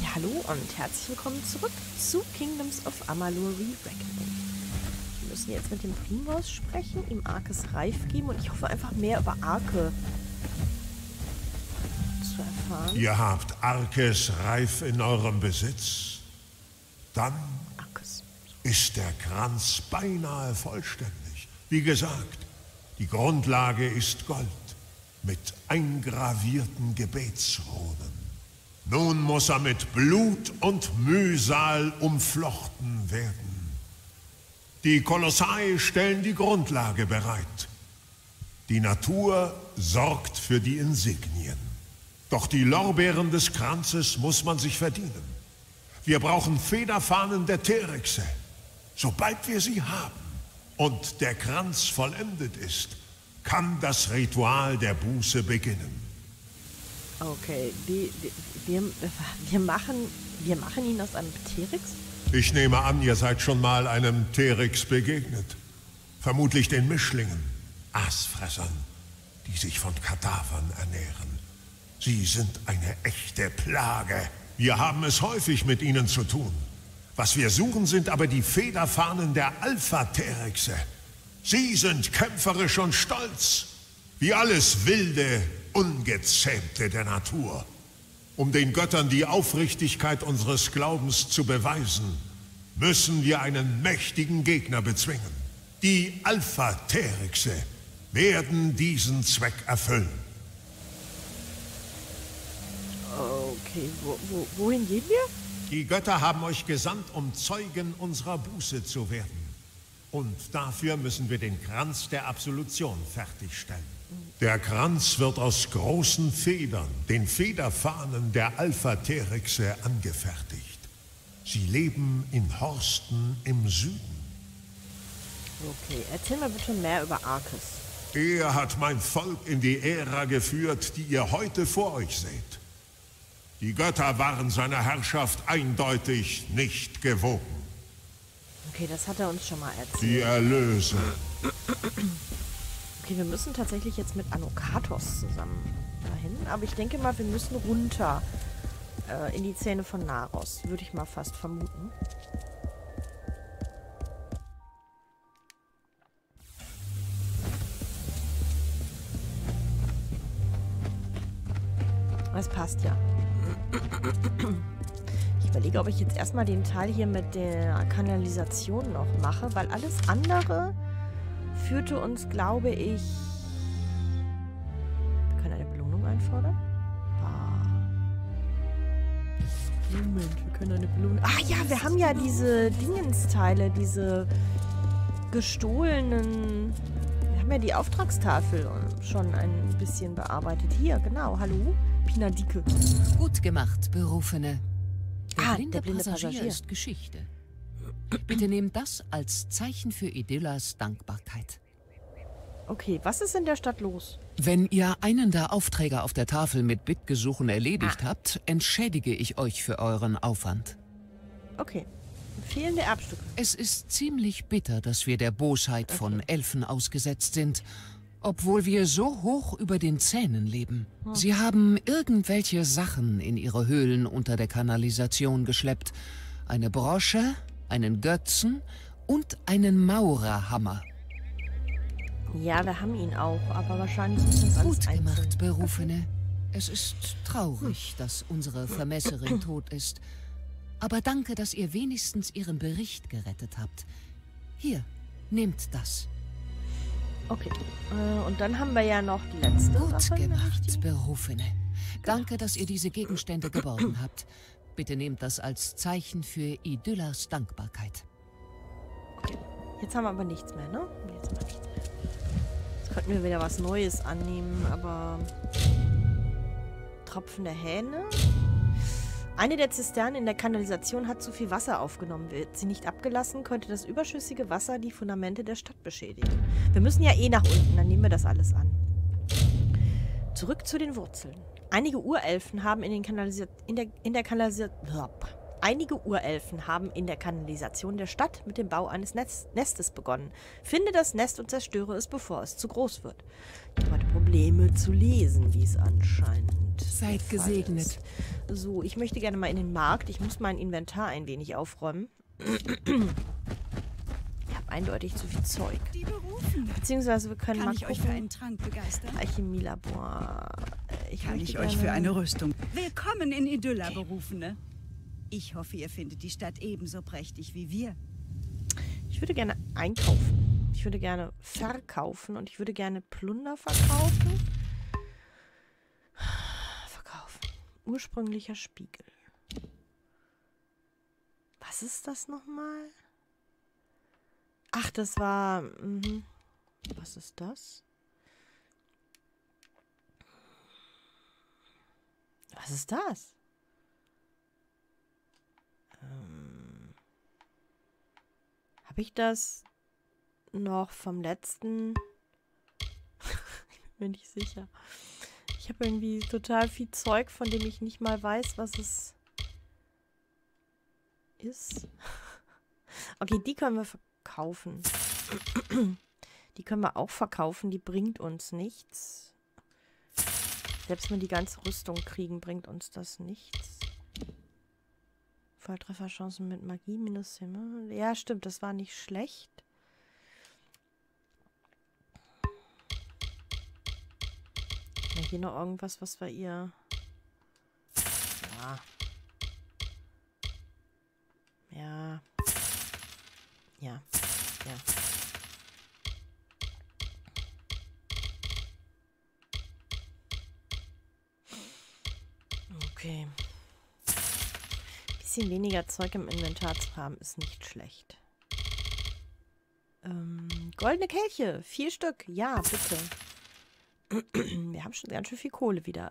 Ja, hallo und herzlich willkommen zurück zu Kingdoms of Amalur Re-Reckoning. Wir müssen jetzt mit dem Primos sprechen, ihm Arkes Reif geben und ich hoffe einfach mehr über Arke zu erfahren. Ihr habt Arkes Reif in eurem Besitz? Dann Arkes. ist der Kranz beinahe vollständig. Wie gesagt, die Grundlage ist Gold mit eingravierten Gebetsrunen. Nun muss er mit Blut und Mühsal umflochten werden. Die Kolossai stellen die Grundlage bereit. Die Natur sorgt für die Insignien. Doch die Lorbeeren des Kranzes muss man sich verdienen. Wir brauchen Federfahnen der Terexe. Sobald wir sie haben und der Kranz vollendet ist, kann das Ritual der Buße beginnen. Okay, wir machen ihn aus einem Terex? Ich nehme an, ihr seid schon mal einem Terex begegnet. Vermutlich den Mischlingen, Aasfressern, die sich von Kadavern ernähren. Sie sind eine echte Plage. Wir haben es häufig mit ihnen zu tun. Was wir suchen, sind aber die Federfahnen der Alpha-Terexe. Sie sind kämpferisch und stolz, wie alles Wilde, Ungezähmte der Natur. Um den Göttern die Aufrichtigkeit unseres Glaubens zu beweisen, müssen wir einen mächtigen Gegner bezwingen. Die Alpha-Terexe werden diesen Zweck erfüllen. Okay, wohin gehen wir? Die Götter haben euch gesandt, um Zeugen unserer Buße zu werden. Und dafür müssen wir den Kranz der Absolution fertigstellen. Der Kranz wird aus großen Federn, den Federfahnen der Alpha-Terexe, angefertigt. Sie leben in Horsten im Süden. Okay, erzähl mal bitte mehr über Arkes. Er hat mein Volk in die Ära geführt, die ihr heute vor euch seht. Die Götter waren seiner Herrschaft eindeutig nicht gewogen. Okay, das hat er uns schon mal erzählt. Die Erlöser. Okay, wir müssen tatsächlich jetzt mit Anokatos zusammen dahin. Aber ich denke mal, wir müssen runter in die Zähne von Naros. Würde ich mal fast vermuten. Das passt ja. Ich überlege, ob ich jetzt erstmal den Teil hier mit der Kanalisation noch mache, weil alles andere führte uns, glaube ich... Wir können eine Belohnung einfordern. Moment, wir können eine Belohnung... Ah ja, wir haben ja diese Dingensteile, diese gestohlenen... Wir haben ja die Auftragstafel schon ein bisschen bearbeitet. Hier, genau, hallo, Pinadike. Gut gemacht, Berufene. Der blinde Passagier ist Geschichte. Bitte nehmt das als Zeichen für Idyllas Dankbarkeit. Okay, was ist in der Stadt los? Wenn ihr einen der Aufträge auf der Tafel mit Bittgesuchen erledigt habt, entschädige ich euch für euren Aufwand. Okay. Fehlende Erbstücke. Es ist ziemlich bitter, dass wir der Bosheit von Elfen ausgesetzt sind, obwohl wir so hoch über den Zähnen leben. Sie haben irgendwelche Sachen in ihre Höhlen unter der Kanalisation geschleppt. Eine Brosche, einen Götzen und einen Maurerhammer. Ja, wir haben ihn auch, aber wahrscheinlich ist das alles Gut gemacht, einzeln. Berufene. Es ist traurig, dass unsere Vermesserin tot ist. Aber danke, dass ihr wenigstens ihren Bericht gerettet habt. Hier, nehmt das. Okay, und dann haben wir ja noch die letzte Gut Sache. gemacht, Berufene. Danke, dass ihr diese Gegenstände geborgen habt. Bitte nehmt das als Zeichen für Idyllas Dankbarkeit. Okay, jetzt haben wir aber nichts mehr, ne? Jetzt haben wir nichts mehr. Jetzt könnten wir wieder was Neues annehmen, aber... Tropfende Hähne... Eine der Zisternen in der Kanalisation hat zu viel Wasser aufgenommen. Wird sie nicht abgelassen, könnte das überschüssige Wasser die Fundamente der Stadt beschädigen. Wir müssen ja eh nach unten, dann nehmen wir das alles an. Zurück zu den Wurzeln. Einige Urelfen haben Einige Einige Urelfen haben in der Kanalisation der Stadt mit dem Bau eines Nestes begonnen. Finde das Nest und zerstöre es, bevor es zu groß wird. Ich habe heute Probleme zu lesen, wie es anscheinend Seid gesegnet. So, ich möchte gerne mal in den Markt. Ich muss mein Inventar ein wenig aufräumen. Ich habe eindeutig zu viel Zeug. Die Berufene. Beziehungsweise wir können Kann mal ich euch für einen Trank begeistern? Alchemielabor. Kann ich euch für eine Rüstung? Willkommen in Idylla, Berufene. Ich hoffe, ihr findet die Stadt ebenso prächtig wie wir. Ich würde gerne einkaufen. Ich würde gerne verkaufen und ich würde gerne Plunder verkaufen. Verkaufen. Ursprünglicher Spiegel. Was ist das nochmal? Ach, das war... Was ist das? Was ist das? Habe ich das noch vom letzten? Ich bin mir nicht sicher. Ich habe irgendwie total viel Zeug, von dem ich nicht mal weiß, was es ist. Okay, die können wir verkaufen. Die können wir auch verkaufen. Die bringt uns nichts. Selbst wenn wir die ganze Rüstung kriegen, bringt uns das nichts. Volltrefferchancen mit Magie minus 10. Ja, stimmt, das war nicht schlecht. Ja, hier noch irgendwas, was wir ihr... Ja. Ja. Ja. Ja. Okay. Bisschen weniger Zeug im Inventar zu haben, ist nicht schlecht. Goldene Kelche. 4 Stück. Ja, bitte. Wir haben schon ganz schön viel Kohle wieder.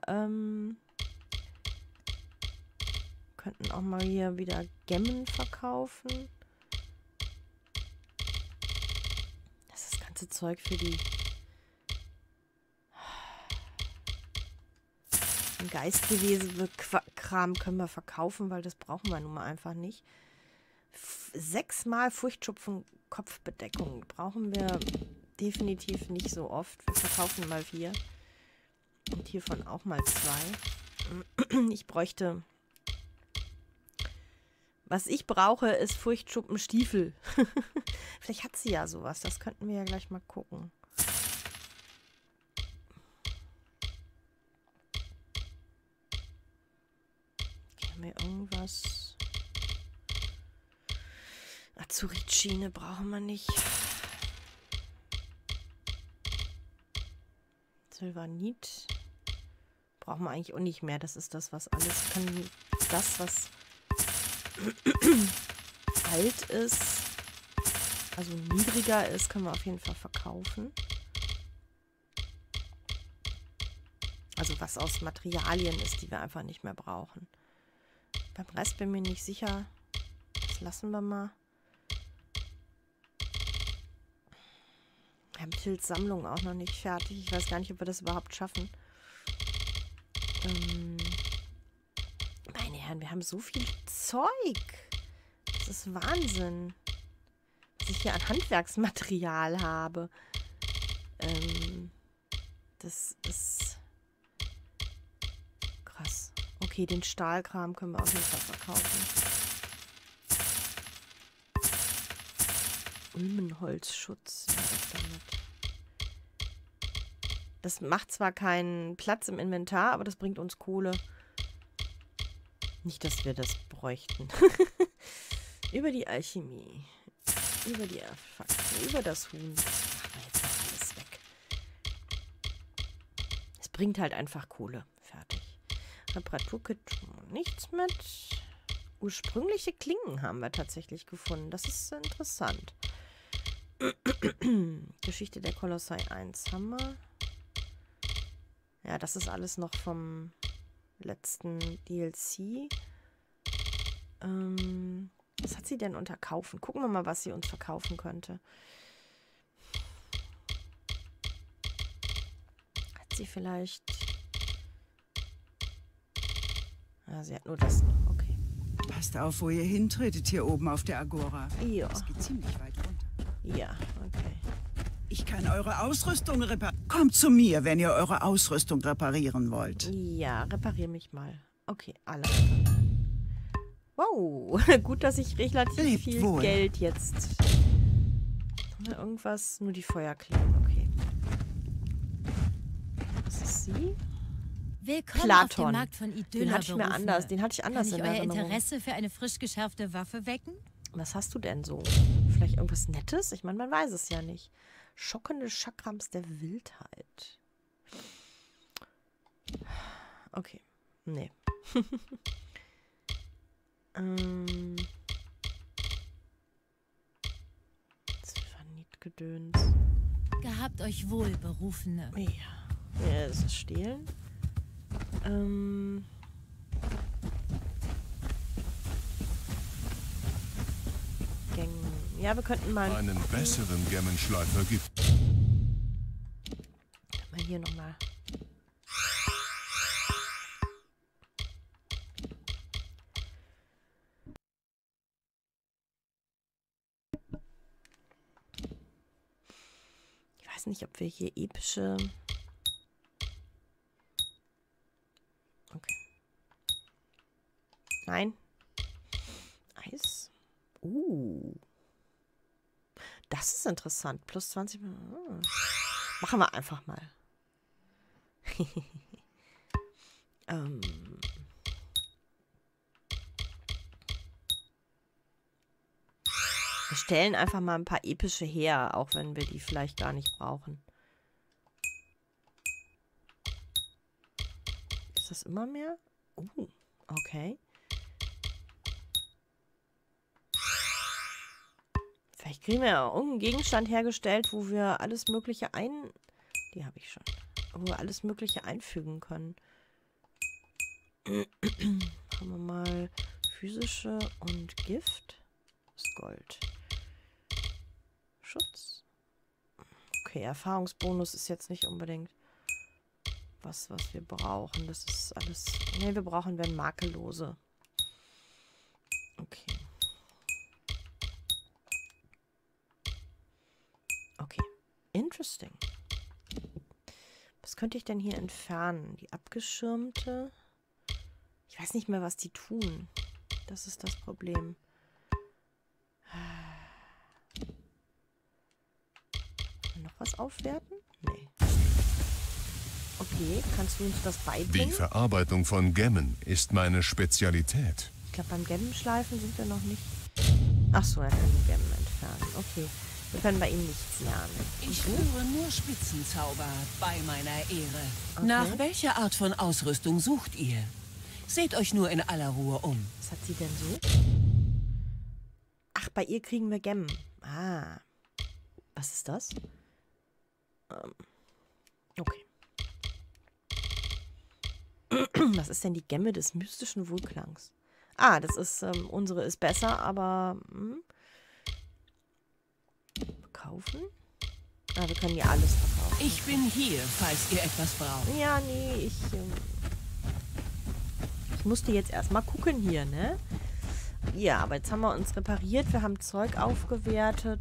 Könnten auch mal hier wieder Gemmen verkaufen. Das ist das ganze Zeug für die... Geistgewesen Kram können wir verkaufen, weil das brauchen wir nun mal einfach nicht. 6-mal Furchtschupfen Kopfbedeckung brauchen wir definitiv nicht so oft. Wir verkaufen mal 4. Und hiervon auch mal 2. Ich bräuchte... Was ich brauche, ist Furchtschuppenstiefel. Vielleicht hat sie ja sowas. Das könnten wir ja gleich mal gucken. Irgendwas. Azurit-Schiene brauchen wir nicht. Silvanit brauchen wir eigentlich auch nicht mehr. Das ist das, was alles kann. Das, was alt ist, also niedriger ist, können wir auf jeden Fall verkaufen. Also was aus Materialien ist, die wir einfach nicht mehr brauchen. Beim Rest bin ich mir nicht sicher. Das lassen wir mal. Wir haben Tills Sammlung auch noch nicht fertig. Ich weiß gar nicht, ob wir das überhaupt schaffen. Meine Herren, wir haben so viel Zeug. Das ist Wahnsinn. Was ich hier an Handwerksmaterial habe. Das ist krass. Okay, den Stahlkram können wir auf jeden Fall verkaufen. Ulmenholzschutz. Ja, das damit. Das macht zwar keinen Platz im Inventar, aber das bringt uns Kohle. Nicht, dass wir das bräuchten. Über die Alchemie. Über die Artefakte. Über das Huhn. Das machen wir jetzt noch alles weg. Es bringt halt einfach Kohle. Fertig. Reparaturkit nichts mit. Ursprüngliche Klingen haben wir tatsächlich gefunden. Das ist interessant. Geschichte der Kolossei 1 haben wir. Ja, das ist alles noch vom letzten DLC. Was hat sie denn unter Kaufen? Gucken wir mal, was sie uns verkaufen könnte. Hat sie vielleicht... Ja, sie hat nur das noch. Okay. Passt auf, wo ihr hintretet hier oben auf der Agora. Ja. Es geht ziemlich weit runter. Ja, okay. Ich kann eure Ausrüstung reparieren. Kommt zu mir, wenn ihr eure Ausrüstung reparieren wollt. Ja, reparier mich mal. Okay, alle. Wow, gut, dass ich relativ Lebt viel wohl. Geld jetzt... Haben wir irgendwas? Nur die Feuerklinge, okay. Was ist sie? Willkommen Platon. auf dem Markt von Idylla. Den hatte ich mir anders, den hatte ich anders Kann in ich euer Erinnerung. Interesse für eine frisch geschärfte Waffe wecken? Was hast du denn so? Vielleicht irgendwas Nettes? Ich meine, man weiß es ja nicht. Schockende Chakrams der Wildheit. Okay. Nee. Gedöns. Gehabt euch wohl, Berufene. Ja. Ja, das ist Stehlen. Ja, wir könnten mal... Einen besseren Gemmenschleifer gibt. Mal hier nochmal. Ich weiß nicht, ob wir hier epische... Okay. Nein. Eis. Das ist interessant. Plus 20. Machen wir einfach mal. Wir stellen einfach mal ein paar epische her, auch wenn wir die vielleicht gar nicht brauchen. Ist das immer mehr? Okay. Vielleicht kriegen wir ja irgendeinen Gegenstand hergestellt, wo wir alles Mögliche Die habe ich schon. Wo wir alles Mögliche einfügen können. Haben wir mal physische und Gift. Das ist Gold. Schutz. Okay, Erfahrungsbonus ist jetzt nicht unbedingt was wir brauchen. Das ist alles... Ne, werden makellose. Okay. Okay. Interesting. Was könnte ich denn hier entfernen? Die abgeschirmte... Ich weiß nicht mehr, was die tun. Das ist das Problem. Noch was aufwerten? Nee. Okay, kannst du uns das beibringen? Die Verarbeitung von Gemmen ist meine Spezialität. Ich glaube, beim Gemmenschleifen sind wir noch nicht... Ach so, er kann die Gemmen entfernen. Okay, wir können bei ihm nichts lernen. Ich führe nur Spitzenzauber bei meiner Ehre. Okay. Nach welcher Art von Ausrüstung sucht ihr? Seht euch nur in aller Ruhe um. Was hat sie denn so? Ach, bei ihr kriegen wir Gemmen. Ah. Was ist das? Okay. Was ist denn die Gemme des mystischen Wohlklangs? Ah, das ist, unsere ist besser, aber... Kaufen? Ah, wir können ja alles verkaufen. Ich bin hier, falls ihr etwas braucht. Ja, nee, ich musste jetzt erstmal gucken hier, ne? Ja, aber jetzt haben wir uns repariert. Wir haben Zeug aufgewertet.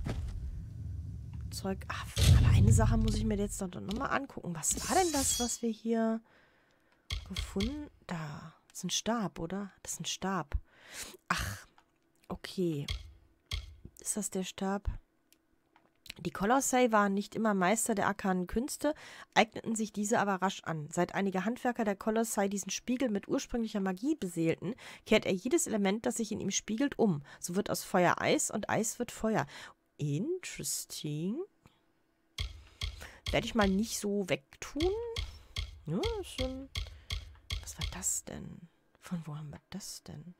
Ach, aber eine Sache muss ich mir jetzt noch mal angucken. Was war denn das, was wir hier gefunden? Da. Das ist ein Stab, oder? Das ist ein Stab. Ach, okay. Ist das der Stab? Die Kolossei waren nicht immer Meister der arkanen Künste, eigneten sich diese aber rasch an. Seit einige Handwerker der Kolossei diesen Spiegel mit ursprünglicher Magie beseelten, kehrt er jedes Element, das sich in ihm spiegelt, um. So wird aus Feuer Eis und Eis wird Feuer. Interesting. Werde ich mal nicht so wegtun. Ja, was war das denn? Von wo haben wir das denn?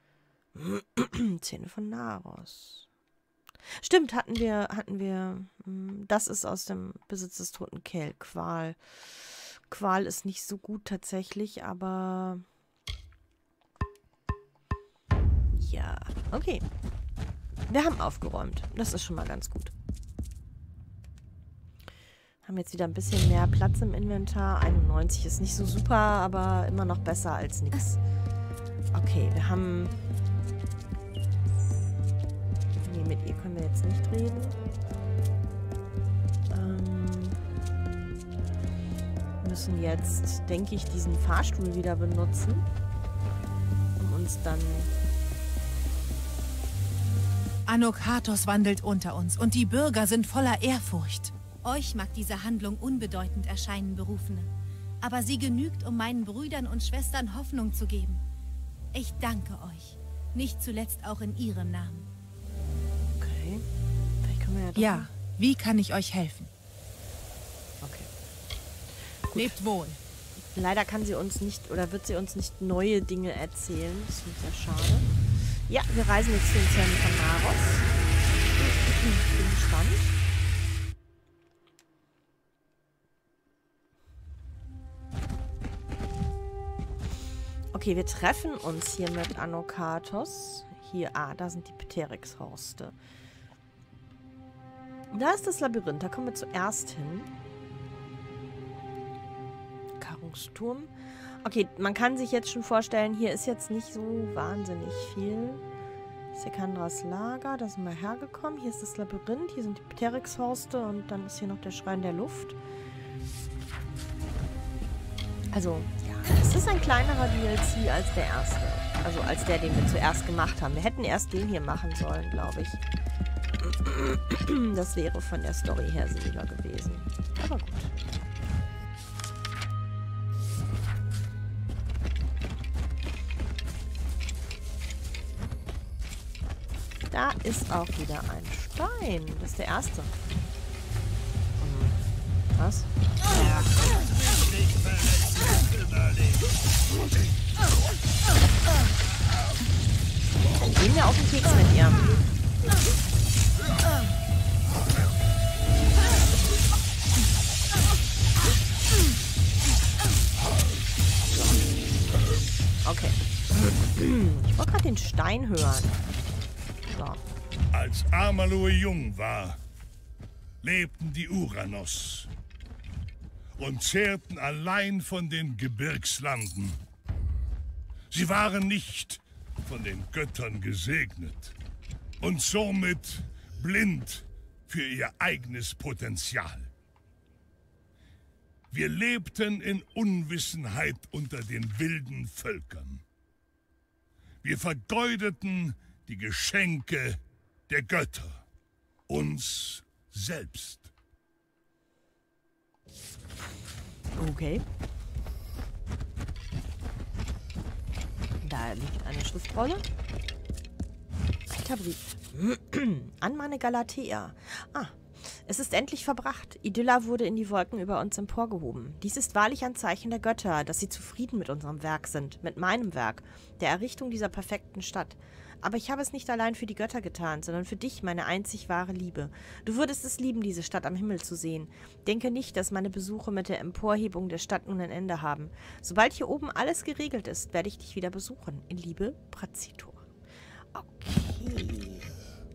Zähne von Naros. Stimmt, hatten wir, das ist aus dem Besitz des toten Kell. Qual ist nicht so gut tatsächlich, aber ja, okay. Wir haben aufgeräumt. Das ist schon mal ganz gut. Haben jetzt wieder ein bisschen mehr Platz im Inventar. 91 ist nicht so super, aber immer noch besser als nichts. Okay, wir haben... Nee, mit ihr können wir jetzt nicht reden. Müssen jetzt, denke ich, diesen Fahrstuhl wieder benutzen, um uns dann... Anokhatos wandelt unter uns und die Bürger sind voller Ehrfurcht. Euch mag diese Handlung unbedeutend erscheinen, Berufene. Aber sie genügt, um meinen Brüdern und Schwestern Hoffnung zu geben. Ich danke euch. Nicht zuletzt auch in ihrem Namen. Okay. Vielleicht können wir ja doch... Ja, wie kann ich euch helfen? Okay. Lebt wohl. Leider kann sie uns nicht, oder wird sie uns nicht neue Dinge erzählen. Das finde ich sehr schade. Ja, wir reisen jetzt zu den Zähnen von Naros. Ich bin gespannt. Okay, wir treffen uns hier mit Anokhatos. Hier, da sind die Pteryx-Horste. Da ist das Labyrinth, da kommen wir zuerst hin. Karungsturm. Okay, man kann sich jetzt schon vorstellen, hier ist jetzt nicht so wahnsinnig viel. Sekandras Lager, da sind wir hergekommen. Hier ist das Labyrinth, hier sind die Pteryx-Horste und dann ist hier noch der Schrein der Luft. Also, ja, es ist ein kleinerer DLC als der erste. Also als der, den wir zuerst gemacht haben. Wir hätten erst den hier machen sollen, glaube ich. Das wäre von der Story her sinniger gewesen. Aber gut. Da ist auch wieder ein Stein. Das ist der erste. Was? Dann gehen wir auf den Keks mit ihr. Okay. Ich wollte gerade den Stein hören. So. Als Amalur jung war, lebten die Uranos und zehrten allein von den Gebirgslanden. Sie waren nicht von den Göttern gesegnet und somit blind für ihr eigenes Potenzial. Wir lebten in Unwissenheit unter den wilden Völkern. Wir vergeudeten die Geschenke der Götter, uns selbst. Okay. Da liegt eine Schriftrolle. Alter Brief. An meine Galatea. Es ist endlich verbracht. Idylla wurde in die Wolken über uns emporgehoben. Dies ist wahrlich ein Zeichen der Götter, dass sie zufrieden mit unserem Werk sind, mit meinem Werk, der Errichtung dieser perfekten Stadt. Aber ich habe es nicht allein für die Götter getan, sondern für dich, meine einzig wahre Liebe. Du würdest es lieben, diese Stadt am Himmel zu sehen. Denke nicht, dass meine Besuche mit der Emporhebung der Stadt nun ein Ende haben. Sobald hier oben alles geregelt ist, werde ich dich wieder besuchen. In Liebe, Prazitor. Okay.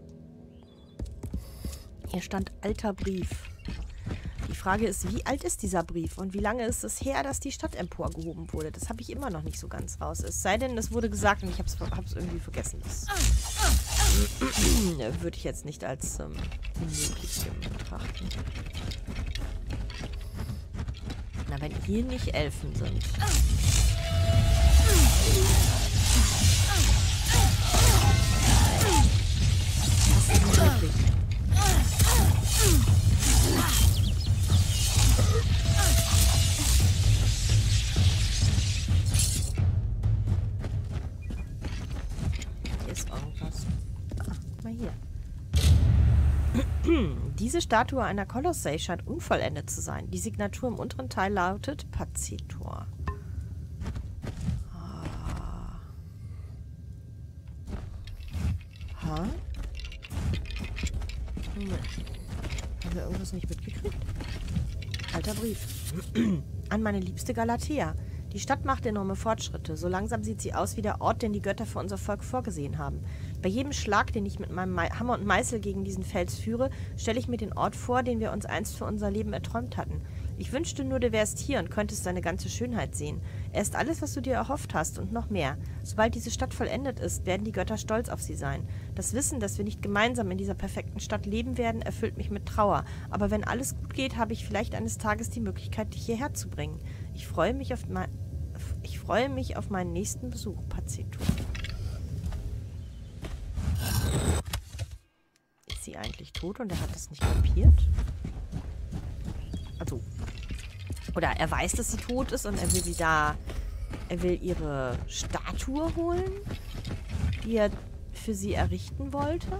Hier stand alter Brief. Die Frage ist, wie alt ist dieser Brief und wie lange ist es her, dass die Stadt emporgehoben wurde? Das habe ich immer noch nicht so ganz raus. Es sei denn, es wurde gesagt und ich habe es irgendwie vergessen. Das würde ich jetzt nicht als unmöglich betrachten. Na, wenn hier nicht Elfen sind. Das ist möglich. Hier ist irgendwas. Guck mal hier. Diese Statue einer Kolossei scheint unvollendet zu sein. Die Signatur im unteren Teil lautet Prazitor. Haben wir irgendwas nicht mitgekriegt? Alter Brief. An meine liebste Galatea. Die Stadt macht enorme Fortschritte. So langsam sieht sie aus wie der Ort, den die Götter für unser Volk vorgesehen haben. Bei jedem Schlag, den ich mit meinem Hammer und Meißel gegen diesen Fels führe, stelle ich mir den Ort vor, den wir uns einst für unser Leben erträumt hatten. Ich wünschte nur, du wärst hier und könntest seine ganze Schönheit sehen. Er ist alles, was du dir erhofft hast und noch mehr. Sobald diese Stadt vollendet ist, werden die Götter stolz auf sie sein. Das Wissen, dass wir nicht gemeinsam in dieser perfekten Stadt leben werden, erfüllt mich mit Trauer. Aber wenn alles gut geht, habe ich vielleicht eines Tages die Möglichkeit, dich hierher zu bringen. Ich freue mich auf meinen nächsten Besuch, Pacetur. Ist sie eigentlich tot und er hat es nicht kapiert? Also, oder er weiß, dass sie tot ist und er will ihre Statue holen, die er für sie errichten wollte.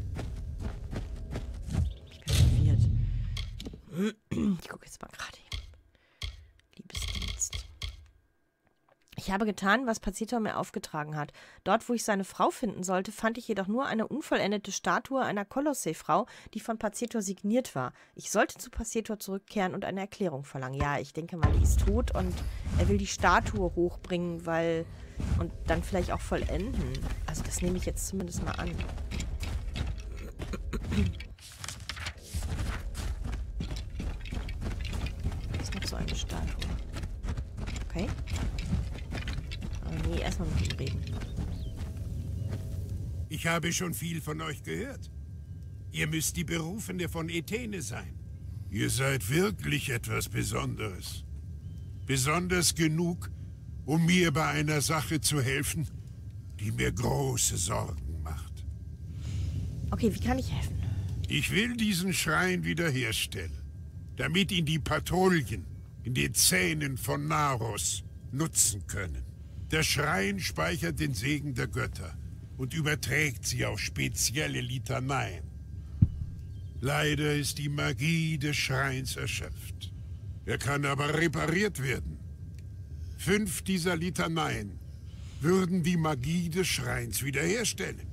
Ich bin verwirrt. Ich gucke jetzt mal gerade hin. Liebesdienst. Ich habe getan, was Pacetor mir aufgetragen hat. Dort, wo ich seine Frau finden sollte, fand ich jedoch nur eine unvollendete Statue einer Kolossee-Frau, die von Pacetor signiert war. Ich sollte zu Pacetor zurückkehren und eine Erklärung verlangen. Ja, ich denke mal, die ist tot und er will die Statue hochbringen, und dann vielleicht auch vollenden. Also das nehme ich jetzt zumindest mal an. Das ist noch so eine Statue. Okay. Nee, erstmal mit ihm reden. Ich habe schon viel von euch gehört. Ihr müsst die Berufene von Ethene sein. Ihr seid wirklich etwas Besonderes. Besonders genug, um mir bei einer Sache zu helfen, die mir große Sorgen macht. Okay, wie kann ich helfen? Ich will diesen Schrein wiederherstellen, damit ihn die Patrouillen in den Zähnen von Naros nutzen können. Der Schrein speichert den Segen der Götter und überträgt sie auf spezielle Litaneien. Leider ist die Magie des Schreins erschöpft. Er kann aber repariert werden. 5 dieser Litaneien würden die Magie des Schreins wiederherstellen.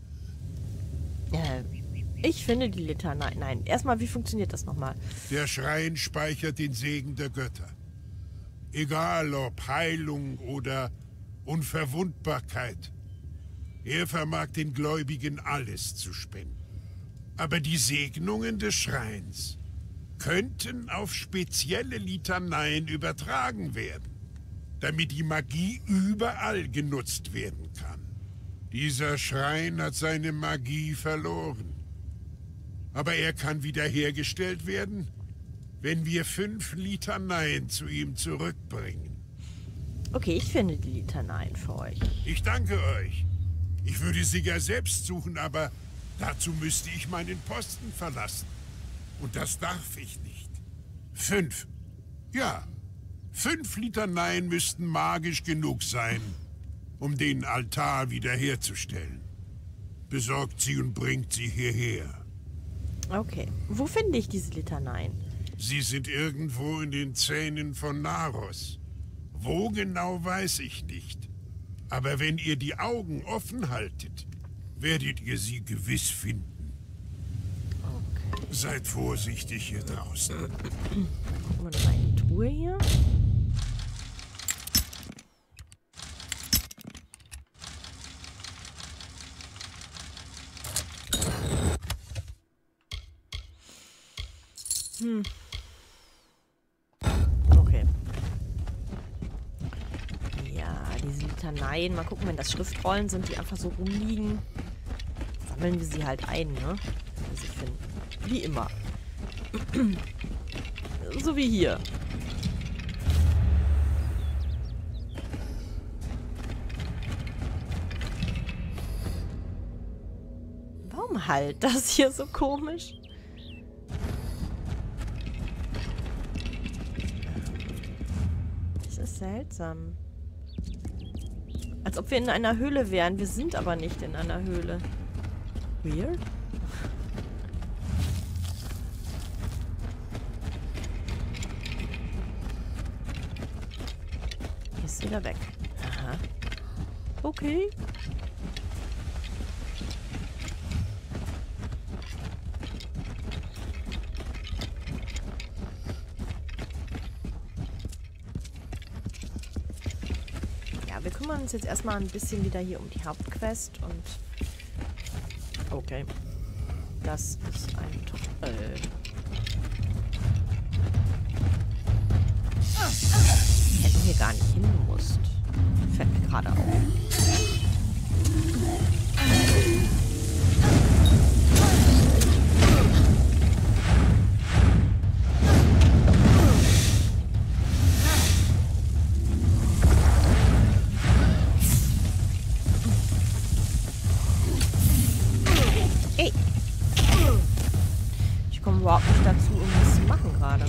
Ich finde die Litanei. Nein, erstmal, wie funktioniert das nochmal? Der Schrein speichert den Segen der Götter. Egal ob Heilung oder Unverwundbarkeit. Er vermag den Gläubigen alles zu spenden. Aber die Segnungen des Schreins könnten auf spezielle Litaneien übertragen werden, damit die Magie überall genutzt werden kann. Dieser Schrein hat seine Magie verloren. Aber er kann wiederhergestellt werden, wenn wir 5 Litaneien zu ihm zurückbringen. Okay, ich finde die Litaneien für euch. Ich danke euch. Ich würde sie ja selbst suchen, aber dazu müsste ich meinen Posten verlassen. Und das darf ich nicht. 5. Ja, 5 Litaneien müssten magisch genug sein, um den Altar wiederherzustellen. Besorgt sie und bringt sie hierher. Okay. Wo finde ich diese Litaneien? Sie sind irgendwo in den Zähnen von Naros. Wo genau, weiß ich nicht. Aber wenn ihr die Augen offen haltet, werdet ihr sie gewiss finden. Okay. Seid vorsichtig hier draußen. Gucken wir nochmal in die Truhe hier. Okay. Ja, diese Litaneien. Mal gucken, wenn das Schriftrollen sind, die einfach so rumliegen. Sammeln wir sie halt ein, ne? Wenn wir sie finden. Wie immer. So wie hier. Warum halt das hier so komisch? Das ist seltsam. Als ob wir in einer Höhle wären. Wir sind aber nicht in einer Höhle. Weird? Ist wieder weg. Aha. Okay. Ja, wir kümmern uns jetzt erstmal ein bisschen wieder hier um die Hauptquest und... Okay. Das ist ein Hätten wir gar nicht hingemusst. Fällt mir gerade auf. Ey! Ich komme überhaupt nicht dazu, irgendwas zu machen gerade.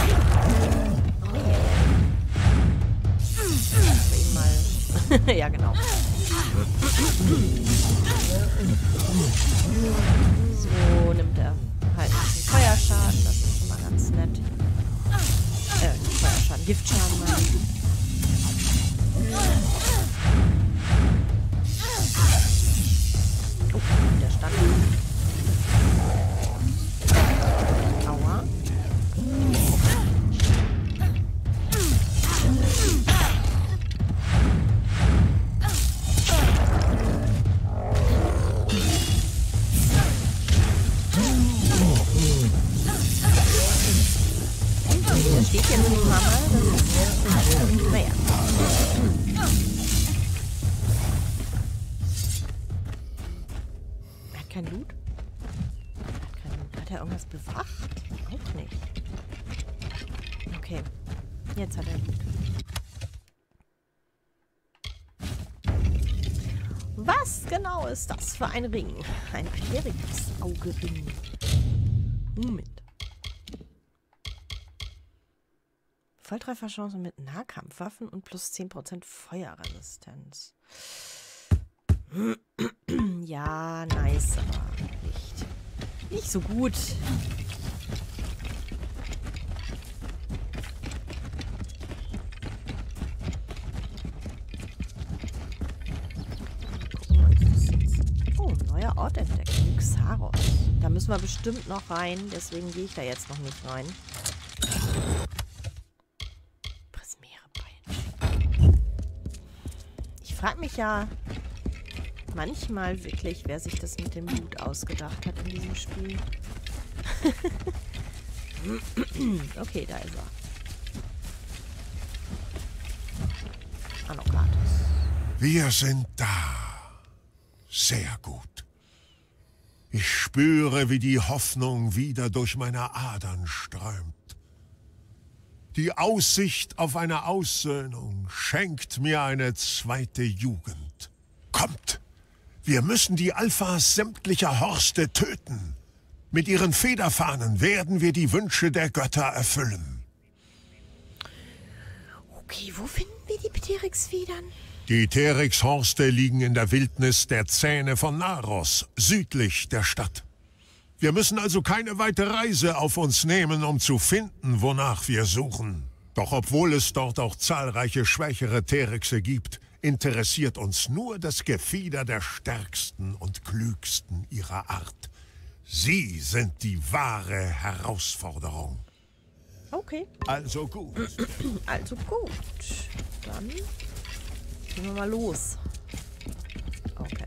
Ja, genau. So nimmt er halt ein bisschen Feuerschaden. Das ist schon mal ganz nett. Nicht Feuerschaden, Giftschaden meine ich. Oh, der stand. Aua. Steht hier nur die Mama. Naja. Er hat kein Loot? Hat er irgendwas bewacht? Auch nicht. Okay. Jetzt hat er Loot. Was genau ist das für ein Ring? Ein Pterix-Auge-Ring. Moment. Volltrefferchance mit Nahkampfwaffen und plus 10% Feuerresistenz. Ja, nice, aber nicht so gut. Oh, neuer Ort entdeckt. Xaros. Da müssen wir bestimmt noch rein, deswegen gehe ich da jetzt noch nicht rein. Ich frage mich ja manchmal wirklich, wer sich das mit dem Loot ausgedacht hat in diesem Spiel. Okay, da ist er. Anokatos. Wir sind da. Sehr gut. Ich spüre, wie die Hoffnung wieder durch meine Adern strömt. Die Aussicht auf eine Aussöhnung schenkt mir eine zweite Jugend. Kommt! Wir müssen die Alphas sämtlicher Horste töten. Mit ihren Federfahnen werden wir die Wünsche der Götter erfüllen. Okay, wo finden wir die Pterix-Federn? Die Pterix-Horste liegen in der Wildnis der Zähne von Naros, südlich der Stadt. Wir müssen also keine weite Reise auf uns nehmen, um zu finden, wonach wir suchen. Doch obwohl es dort auch zahlreiche schwächere Pterixe gibt, interessiert uns nur das Gefieder der stärksten und klügsten ihrer Art. Sie sind die wahre Herausforderung. Okay. Also gut. Also gut. Dann gehen wir mal los. Okay.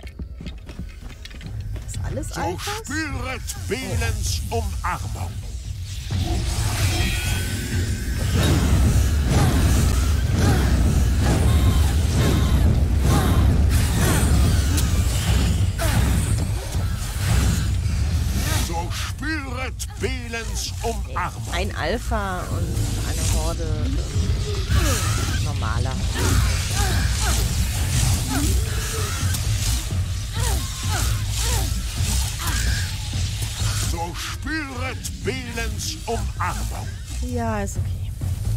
Ist alles So Alphas? spüret Belens Umarmung. So spüret Belens Umarmung. Ein Alpha und eine Horde normaler. So spüret Belens Umarmung. Ja, ist okay.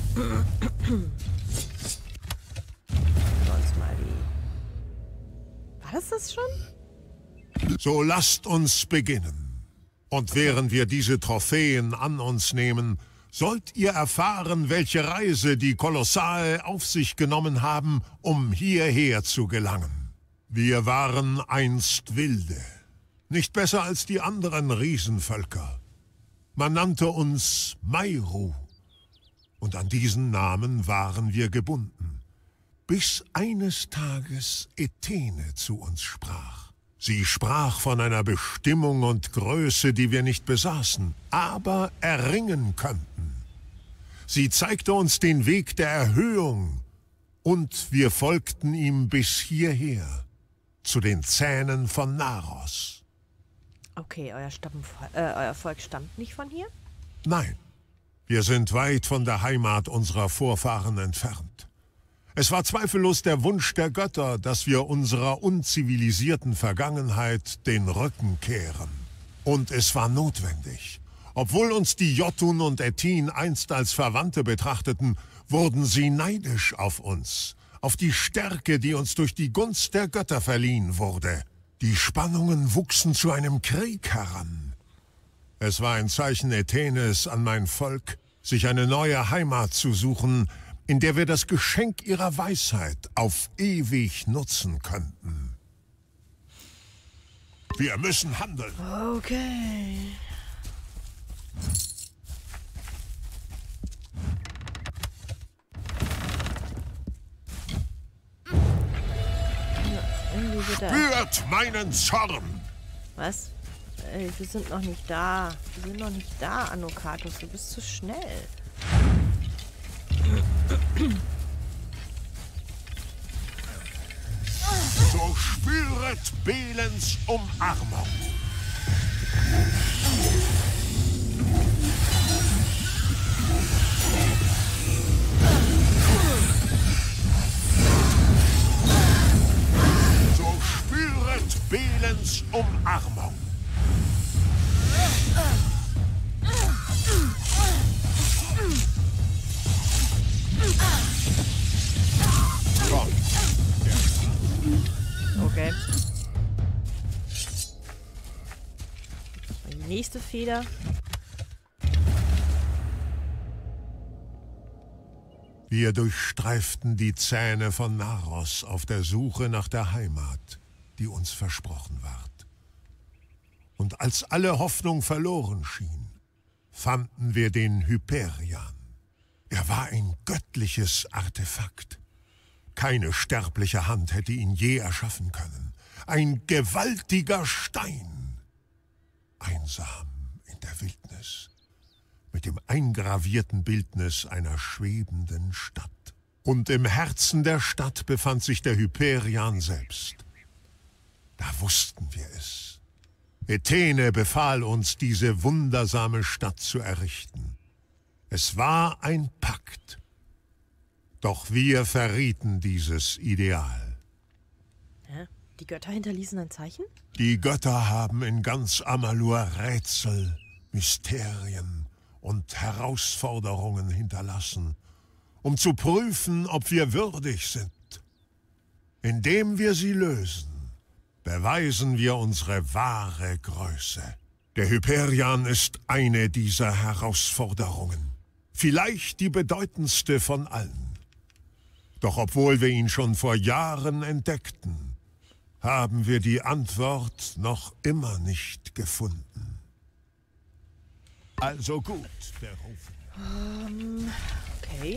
Sonst mal die... War das schon? So lasst uns beginnen. Und während wir diese Trophäen an uns nehmen, sollt ihr erfahren, welche Reise die Kolossale auf sich genommen haben, um hierher zu gelangen. Wir waren einst Wilde. Nicht besser als die anderen Riesenvölker. Man nannte uns Mairu. Und an diesen Namen waren wir gebunden. Bis eines Tages Ethene zu uns sprach. Sie sprach von einer Bestimmung und Größe, die wir nicht besaßen, aber erringen könnten. Sie zeigte uns den Weg der Erhöhung. Und wir folgten ihm bis hierher, zu den Zähnen von Naros. Okay, euer Volk stammt nicht von hier? Nein, wir sind weit von der Heimat unserer Vorfahren entfernt. Es war zweifellos der Wunsch der Götter, dass wir unserer unzivilisierten Vergangenheit den Rücken kehren. Und es war notwendig. Obwohl uns die Jotun und Ettin einst als Verwandte betrachteten, wurden sie neidisch auf uns, auf die Stärke, die uns durch die Gunst der Götter verliehen wurde. Die Spannungen wuchsen zu einem Krieg heran. Es war ein Zeichen Ethenes an mein Volk, sich eine neue Heimat zu suchen, in der wir das Geschenk ihrer Weisheit auf ewig nutzen könnten. Wir müssen handeln. Okay. Spürt meinen Zorn! Was? Wir sind noch nicht da. Wir sind noch nicht da, Anokatos. Du bist zu schnell. So spüret Belens Umarmung. So spüret Belens Umarmung. Okay. Die nächste Feder. Wir durchstreiften die Zähne von Naros auf der Suche nach der Heimat, die uns versprochen ward. Und als alle Hoffnung verloren schien, fanden wir den Hyperion. Er war ein göttliches Artefakt. Keine sterbliche Hand hätte ihn je erschaffen können. Ein gewaltiger Stein. Einsam in der Wildnis. Mit dem eingravierten Bildnis einer schwebenden Stadt. Und im Herzen der Stadt befand sich der Hyperion selbst. Da wussten wir es. Ethene befahl uns, diese wundersame Stadt zu errichten. Es war ein Pakt. Doch wir verrieten dieses Ideal. Hä? Die Götter hinterließen ein Zeichen? Die Götter haben in ganz Amalur Rätsel, Mysterien und Herausforderungen hinterlassen, um zu prüfen, ob wir würdig sind. Indem wir sie lösen, beweisen wir unsere wahre Größe. Der Hyperion ist eine dieser Herausforderungen. Vielleicht die bedeutendste von allen. Doch obwohl wir ihn schon vor Jahren entdeckten, haben wir die Antwort noch immer nicht gefunden. Also gut, der Ruf. Okay.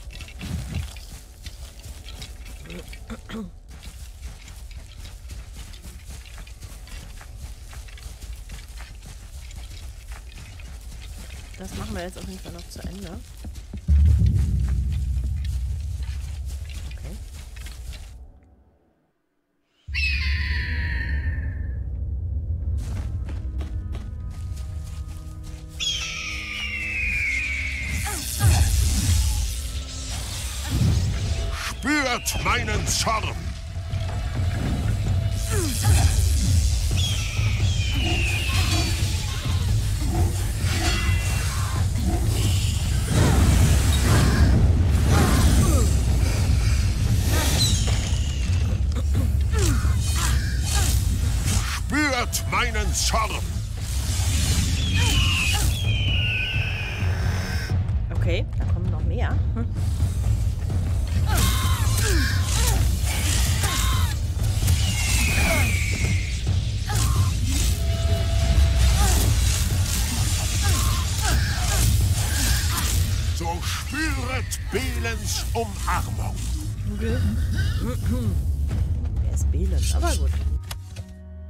Das machen wir jetzt auf jeden Fall noch zu Ende. Okay. Spürt meinen Zorn! Spürt meinen Zorn! Okay, da kommen noch mehr. So spüret Belens Umarmung. Okay. Wer ist Belen? Aber gut.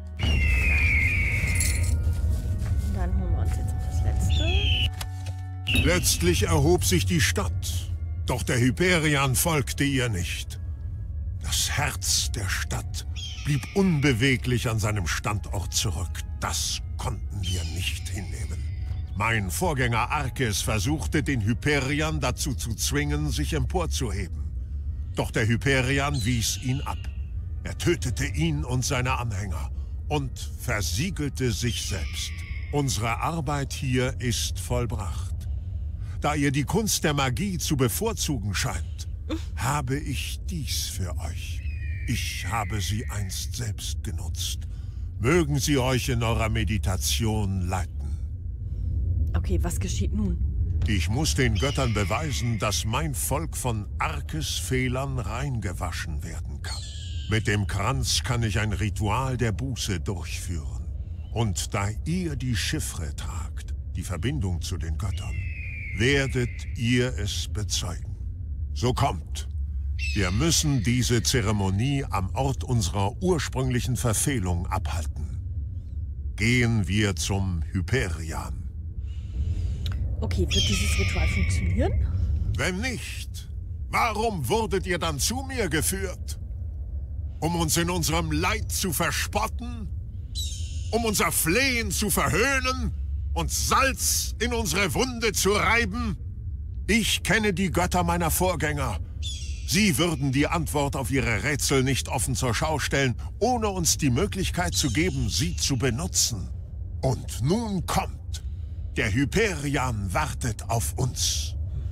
Dann holen wir uns jetzt noch das letzte. Letztlich erhob sich die Stadt, doch der Hyperion folgte ihr nicht. Das Herz der Stadt blieb unbeweglich an seinem Standort zurück. Das konnten wir nicht hinnehmen. Mein Vorgänger Arkes versuchte, den Hyperion dazu zu zwingen, sich emporzuheben. Doch der Hyperion wies ihn ab. Er tötete ihn und seine Anhänger und versiegelte sich selbst. Unsere Arbeit hier ist vollbracht. Da ihr die Kunst der Magie zu bevorzugen scheint, habe ich dies für euch. Ich habe sie einst selbst genutzt. Mögen sie euch in eurer Meditation leiten. Okay, was geschieht nun? Ich muss den Göttern beweisen, dass mein Volk von Arkes Fehlern reingewaschen werden kann. Mit dem Kranz kann ich ein Ritual der Buße durchführen. Und da ihr die Chiffre tragt, die Verbindung zu den Göttern, werdet ihr es bezeugen. So kommt. Wir müssen diese Zeremonie am Ort unserer ursprünglichen Verfehlung abhalten. Gehen wir zum Hyperion. Okay, wird dieses Ritual funktionieren? Wenn nicht, warum wurdet ihr dann zu mir geführt? Um uns in unserem Leid zu verspotten? Um unser Flehen zu verhöhnen? Und Salz in unsere Wunde zu reiben? Ich kenne die Götter meiner Vorgänger. Sie würden die Antwort auf ihre Rätsel nicht offen zur Schau stellen, ohne uns die Möglichkeit zu geben, sie zu benutzen. Und nun kommt. Der Hyperion wartet auf uns.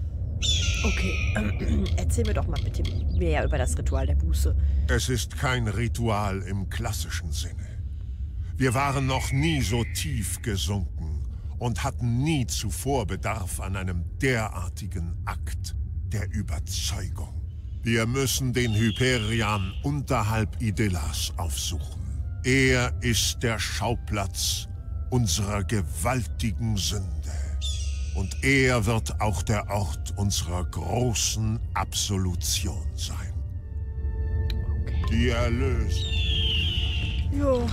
Okay, erzähl mir doch mal bitte mehr über das Ritual der Buße. Es ist kein Ritual im klassischen Sinne. Wir waren noch nie so tief gesunken und hatten nie zuvor Bedarf an einem derartigen Akt der Überzeugung. Wir müssen den Hyperion unterhalb Idyllas aufsuchen. Er ist der Schauplatz unserer gewaltigen Sünde. Und er wird auch der Ort unserer großen Absolution sein. Okay. Die Erlösung. Jo.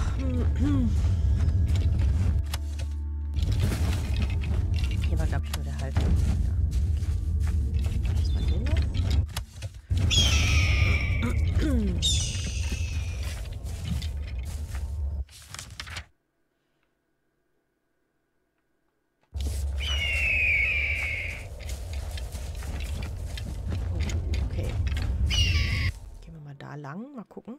Hier war, glaube ich, nur der Halt. Ja. Was war hier noch? Lang. Mal gucken.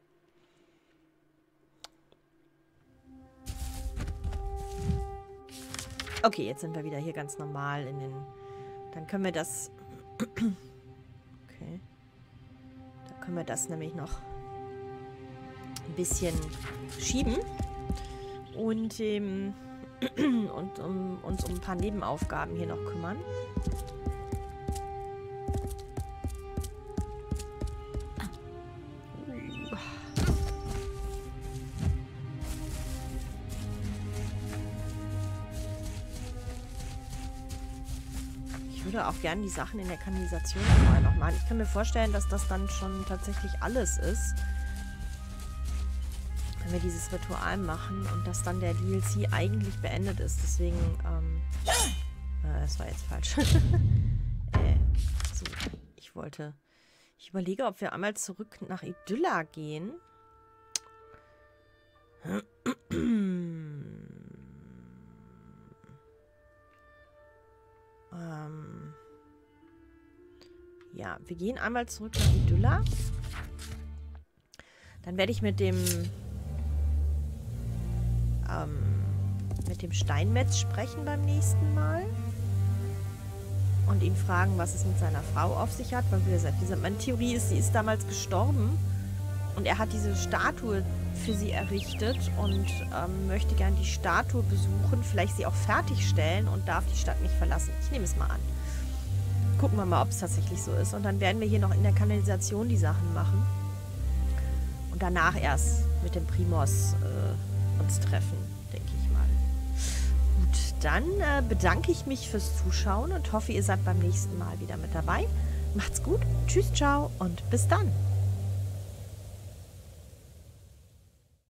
Okay, jetzt sind wir wieder hier ganz normal in den... Dann können wir das... Okay. Dann können wir das nämlich noch ein bisschen schieben und, uns um ein paar Nebenaufgaben hier noch kümmern. Ich würde auch gerne die Sachen in der Kanalisation noch machen. Ich kann mir vorstellen, dass das dann schon tatsächlich alles ist. Wenn wir dieses Ritual machen und dass dann der DLC eigentlich beendet ist. Deswegen, das war jetzt falsch. So, ich überlege, ob wir einmal zurück nach Idylla gehen. Ja, wir gehen einmal zurück nach Idylla. Dann werde ich mit dem Steinmetz sprechen beim nächsten Mal. Und ihn fragen, was es mit seiner Frau auf sich hat. Weil, wie gesagt, meine Theorie ist, sie ist damals gestorben. Und er hat diese Statue für sie errichtet und möchte gern die Statue besuchen, vielleicht sie auch fertigstellen und darf die Stadt nicht verlassen. Ich nehme es mal an. Gucken wir mal, ob es tatsächlich so ist. Und dann werden wir hier noch in der Kanalisation die Sachen machen. Und danach erst mit dem Primos uns treffen, denke ich mal. Gut, dann bedanke ich mich fürs Zuschauen und hoffe, ihr seid beim nächsten Mal wieder mit dabei. Macht's gut, tschüss, ciao und bis dann.